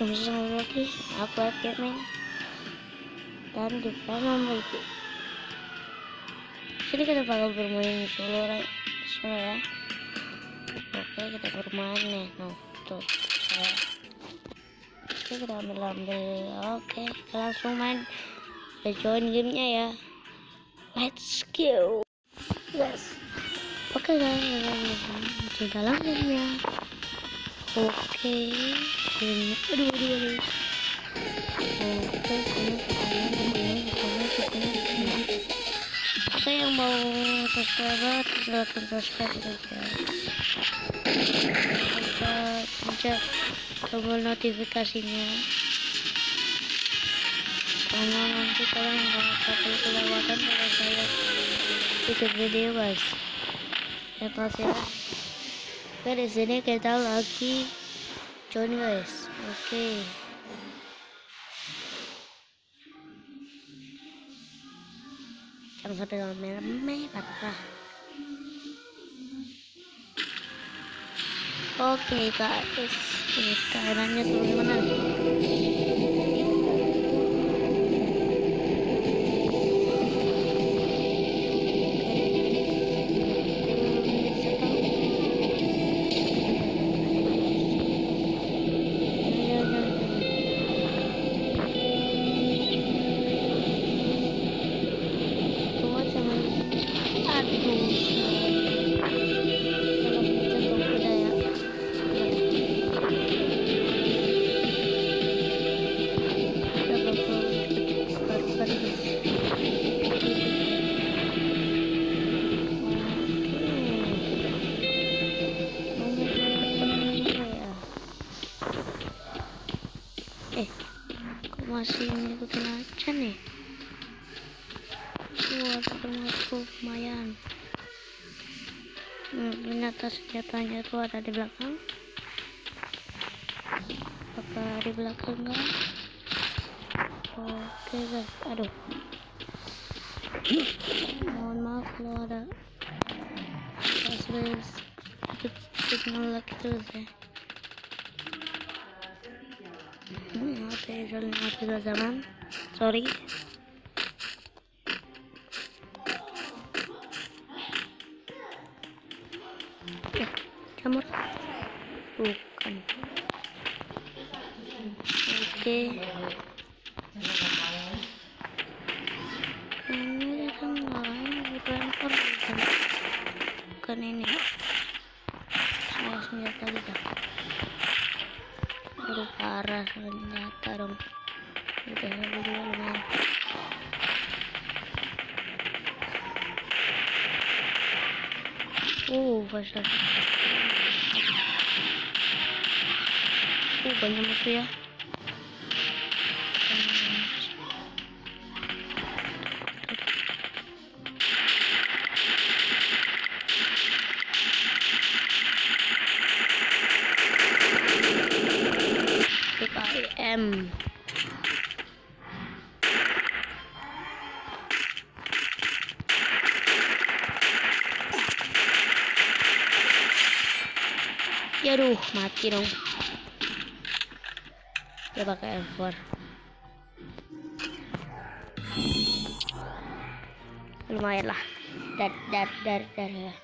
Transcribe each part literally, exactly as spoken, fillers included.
Langsung lagi aku Batman dan di Venom itu. Sini kita bakal bermain solo right? Solo ya. Oke, kita bermain nih. No, tuh. Oke, kita ambil ambil. Oke, kita langsung main. Kita join gamenya ya. Let's go. Yes. Oke guys, di dalam gamenya. Oke, ini aduh aduh aduh. Oke, ini ini ini Oke, yang mau subscribe silahkan subscribe saja. Kita pencet tombol notifikasinya karena nanti kalian nggak bakal kelewatan kalau saya bikin video guys. Ya kasih ya. Oke, di sini kita lagi join guys. Oke. Jangan sampai dalam merah patah. Oke guys, kita lanjut bagaimana? Eh, kok masih ngikutin aja nih? Wah, termasuk lumayan. Hmm, ternyata senjatanya tuh ada di belakang. Apakah di belakang enggak? Oke guys, aduh. Mohon maaf kalau ada sedikit ngelak terus ya. Hmm, oke, soalnya mati zaman. Sorry. Eh, jamur. Bukan. Oke. Ini kan lain bukan bukan. Bukan ini. Saya senjata kita. Aduh, parah senjata dong. Udah lebih dulu lumayan. Uh, pasal. Uh, banyak musuh ya. I M ya, aduh, mati dong. Dia pakai F four. Lumayan lah. Dar dar dar dar ya.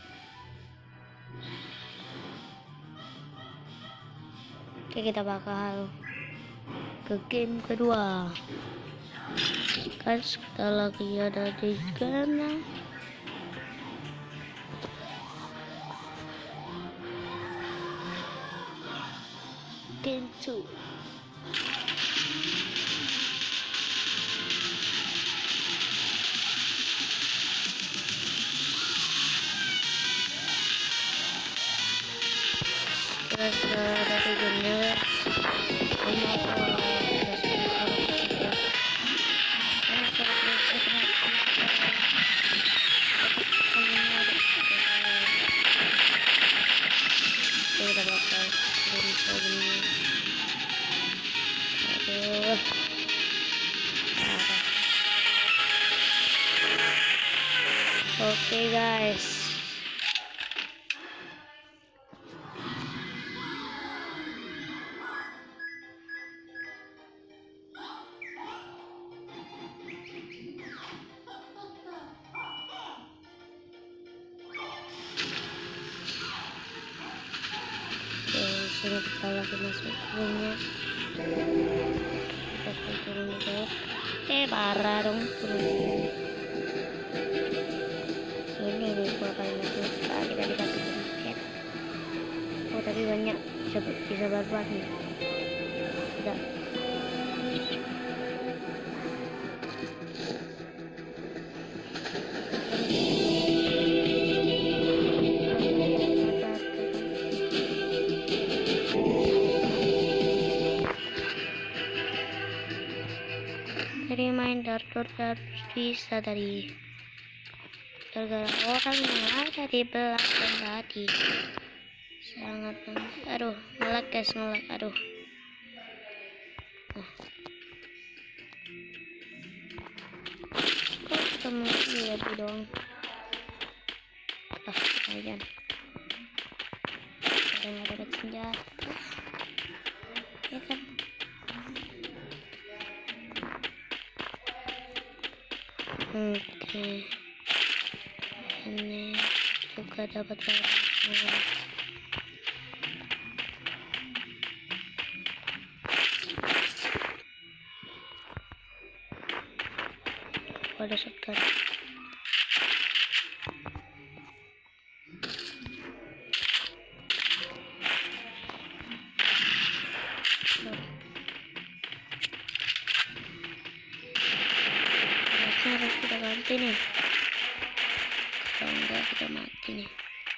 Oke, kita bakal ke game kedua. Guys, kita lagi ada di game game two. Kita sudah ada di gamenya. Kita bakal aduh, oke okay, guys, sini kita lagi masuk roomnya. Kita turun juga. Eh parah dong turun sini. Ini nih gua paling suka kita dikasih basket. Oh tapi banyak bisa bisa barbar nih. Tidak. Reminder terus bisa dari gara-gara orang yang ada di belakang tadi sangat aduh ngelak guys ngelak aduh nah. Kok ketemu dia dong ah lumayan ada yang ada senjata ya kan. Oke okay. Ini juga dapat barang. Ada shotgun. Harus kita ganti nih, kalau enggak kita mati nih.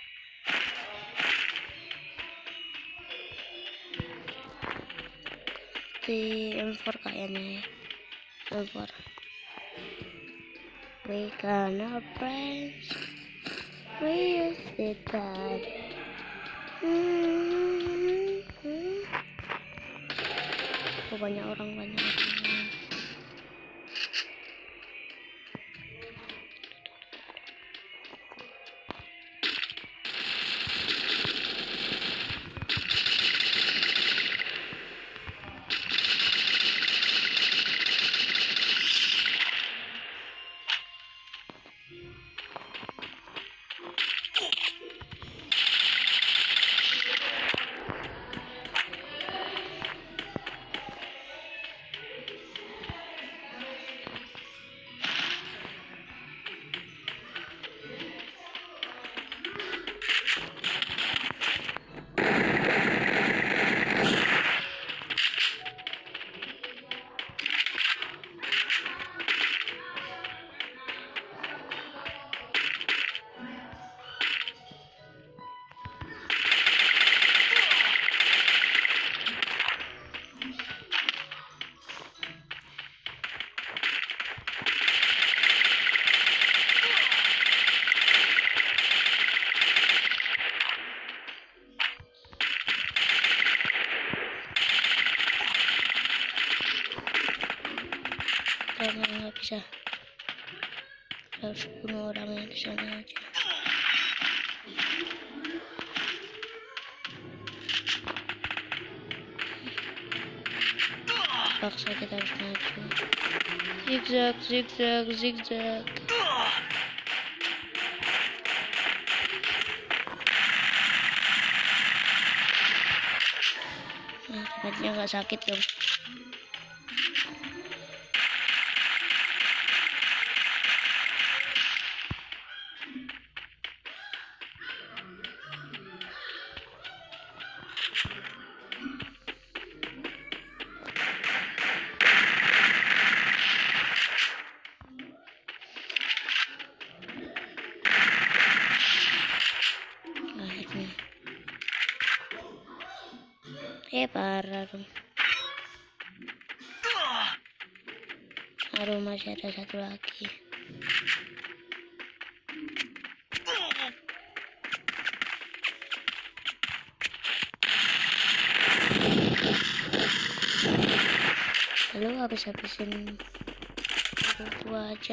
Di M four kayaknya ya, M four. We gonna friends, we used to that. Hmm, hmm. Oh, banyak orang banyak orang. Karena nggak bisa, harus bunuh orang yang di sana aja. Paksa kita harus maju. Zigzag, zigzag, zigzag. Nah, tempatnya nggak sakit dong. Eh parah dong. Aduh masih ada satu lagi. Lalu habis-habisin itu aja.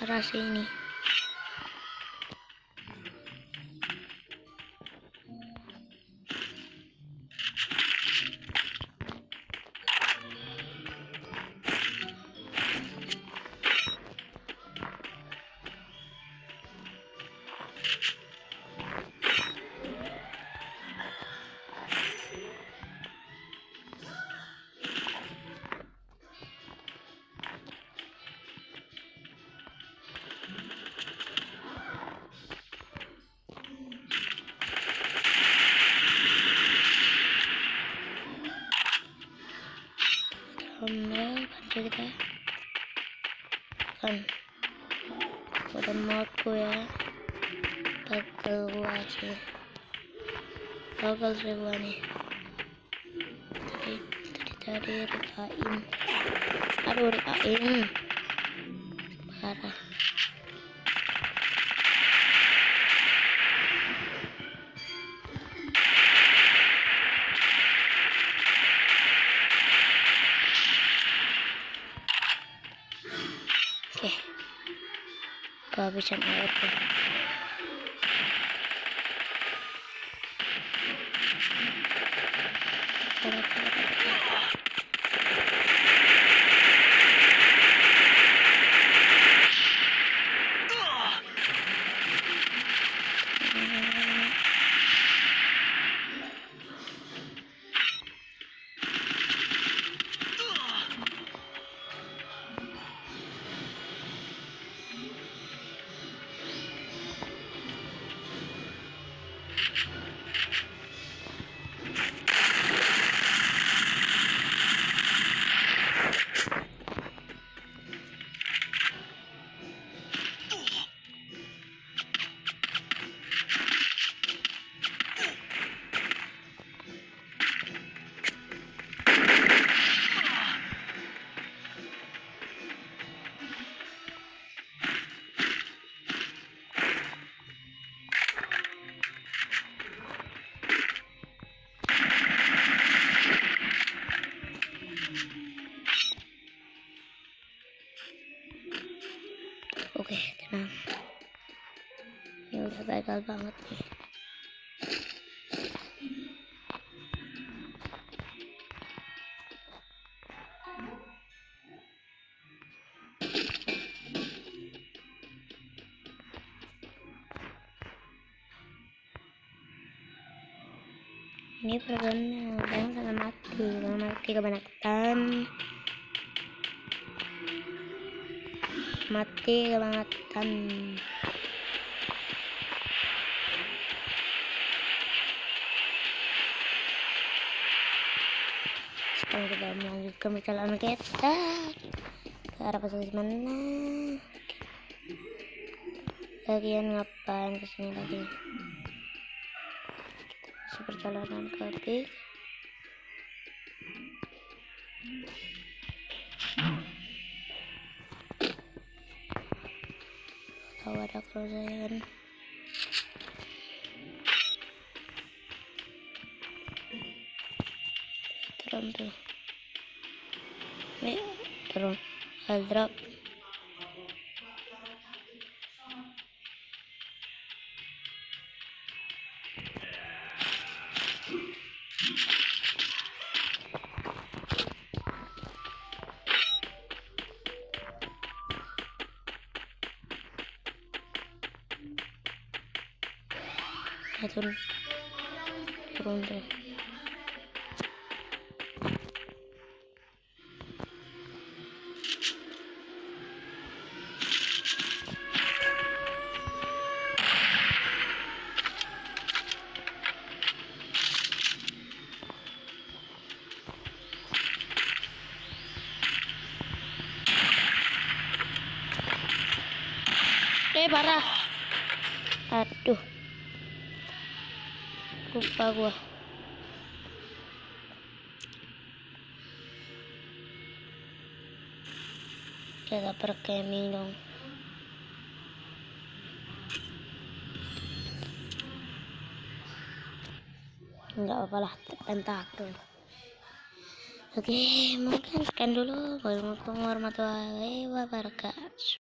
arah sini. Ambil bantu kita kan udah modku ya, gagal gua aja, gagal sih gua nih. Tadi tadi tadi rekain, aduh rekain parah. Oke, kehabisan air tuh. Oke, tenang. Ini udah gagal banget nih. Ini programnya udah sangat mati, sangat mati kebanyakan. Mati kebanyakan. Sekarang kita melanjutkan perjalanan kita ke arah posisi mana? Lagian ngapain kesini lagi? Kita masih perjalanan kaki. Tahu ada kerusakan. Turun tuh. Nih, turun. Hal drop. Ya, turun. Turun tuh. Eh, parah. Aduh. Lupa gua. Kita perkeming dong. Enggak apa-apa lah, tentakel. Oke, mungkin sekian dulu. Wassalamualaikum warahmatullahi wabarakatuh.